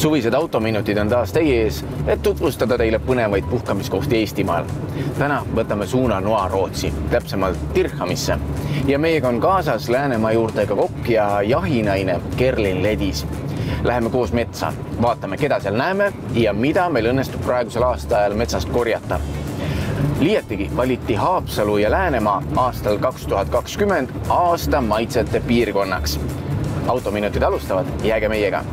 Suvised autominutid on taas teie ees, et tutvustada teile põnevaid puhkamiskohti Eestimaal. Täna võtame suuna Noa-Rootsi, täpsemalt Tirchamisse. Ja meiega on kaasas Läänemaa juurtega kokk ja jahinaine Kerlin Ledis. Läheme koos metsa, vaatame, keda seal näeme ja mida meil õnnestub praegusel aastaajal metsast korjata. Liiatigi valiti Haapsalu ja Läänemaa aastal 2020 aasta maitsete piirkonnaks. Autominutid alustavad, jääge meiega.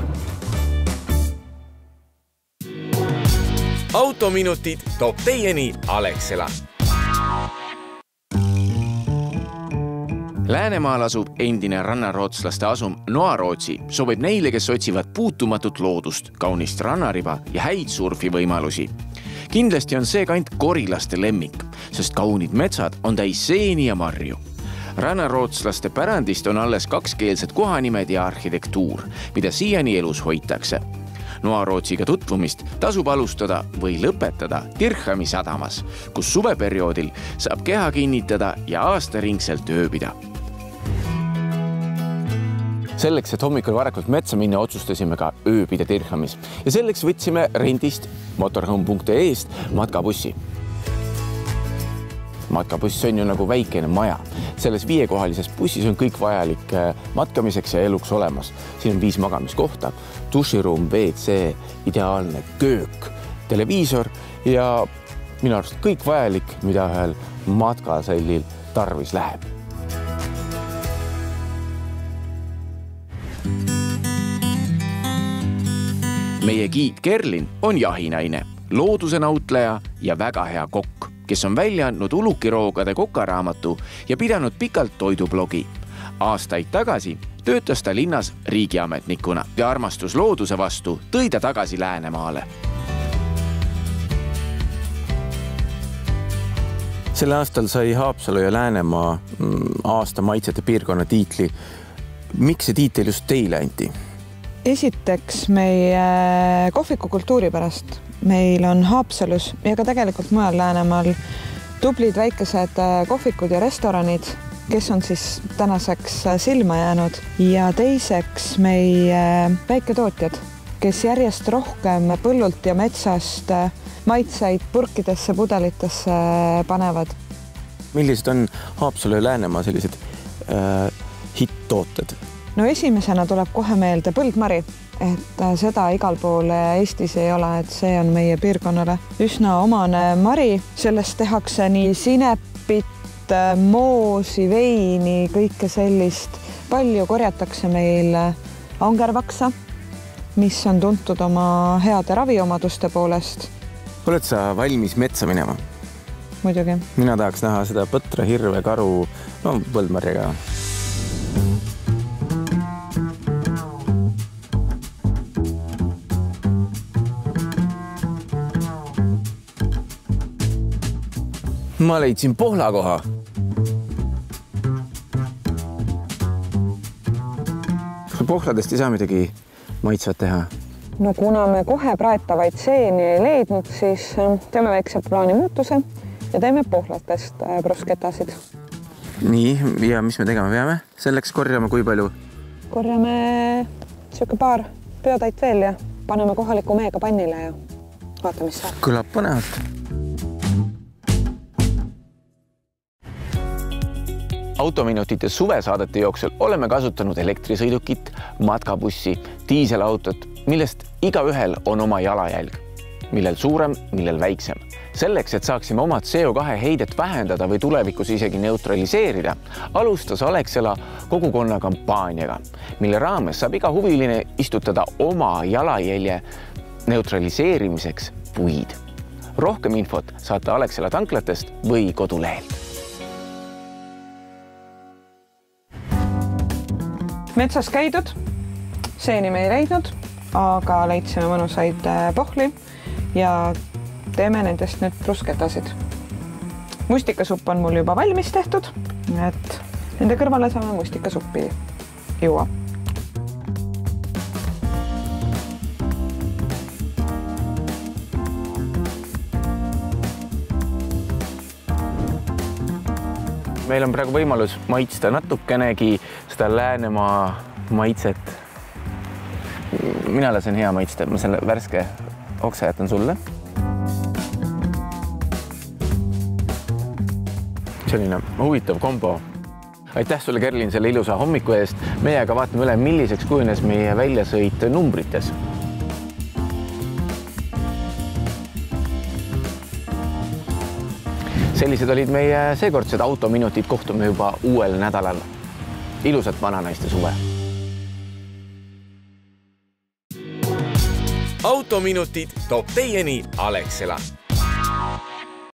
Autominutid toob teieni Alexela. Läänemaal asub endine rannarootslaste asum Noa-Rootsi sobib neile, kes otsivad puutumatut loodust, kaunist rannariba ja häid surfivõimalusi. Kindlasti on see kant korilaste lemmik, sest kaunid metsad on täis seeni ja marju. Rannarootslaste pärandist on alles kakskeelsed kohanimed ja arhitektuur, mida siiani elus hoitakse. Noa-Rootsiga tutvumist tasub alustada või lõpetada Tirchami sadamas, kus suveperioodil saab keha kinnitada ja aastaringselt ööbida. Selleks, et hommikul varakult metsa minna, otsustasime ka ööbida Tirchamis ja selleks võtsime rendist motorhome.ee-st matkabussi. Matkabuss on ju nagu väikene maja. Selles 5-kohalises bussis on kõik vajalik matkamiseks ja eluks olemas. Siin on 5 magamiskohta, duširuum, WC, ideaalne köök, televiisor ja minu arust kõik vajalik, mida ühel matkasellil tarvis läheb. Meie giid Kerlin on jahinaine, looduse nautleja ja väga hea kokk, kes on välja andnud Ulukiroogade kokaraamatu ja pidanud pikalt toidublogi. Aastaid tagasi töötas ta linnas riigiametnikuna ja armastus looduse vastu tõi ta tagasi Läänemaale. Selle aastal sai Haapsalu ja Läänemaa aasta maitsete piirkonna tiitli. Miks see tiitel just teile anti? Esiteks meie kohvikukultuuri pärast. Meil on Haapsalus ja ka tegelikult mujal Läänemaal tublid väikesed kohvikud ja restoranid, kes on siis tänaseks silma jäänud. Ja teiseks meie väiketootjad, kes järjest rohkem põllult ja metsast maitseid purkidesse, pudelitesse panevad. Millised on Haapsalu ja Läänemaa sellised hitt-tooted? No esimesena tuleb kohe meelde põldmari, et seda igal pool Eestis ei ole, et see on meie piirkonnale üsna omane mari. Sellest tehakse nii sinepit, moosi, veini, kõike sellist. Palju korjatakse meil angervaksa, mis on tuntud oma heade raviomaduste poolest. Oled sa valmis metsa minema? Muidugi. Mina tahaks näha seda põtra, hirve, karu, põldmarjaga. Ma leidsin pohlakoha. Kas pohladest ei saa midagi maitsvat teha? No kuna me kohe praetavaid seeni ei leidnud, siis teeme väikse plaani muutuse ja teeme pohlatest brusketasid. Nii, ja mis me tegema peame? Selleks korjame kui palju? Korjame paar peotäit veel ja paneme kohaliku meega pannile ja vaata, mis saab. Kõlab põnevalt. Autominutite suvesaadete jooksul oleme kasutanud elektrisõidukit, matkabussi, diiselautot, millest igaühel on oma jalajälg, millel suurem, millel väiksem. Selleks, et saaksime oma CO2 heidet vähendada või tulevikus isegi neutraliseerida, alustas Alexela kogukonna kampaaniaga, mille raames saab iga huviline istutada oma jalajälje neutraliseerimiseks puid. Rohkem infot saate Alexela tanklatest või kodulehelt. Metsas käidud, seeni me ei leidnud, aga leidsime mõnusaid pohli ja teeme nendest nüüd brusketasid. Mustikasupp on mul juba valmis tehtud, et nende kõrvale saame mustikasuppi juua. Meil on praegu võimalus maitsta natukenegi seda Läänemaa maitset. mina lasen hea maitsta, ma selle värske oksa jätan sulle. Selline huvitav kombo. Aitäh sulle, Kerlin, selle ilusa hommiku eest. Meie aga vaatame üle, milliseks kujunes meie väljasõit numbrites. Sellised olid meie seekordsed autominutid, kohtume juba uuel nädalal. Ilusat vananaiste suve! Autominutid toob teieni Alexela.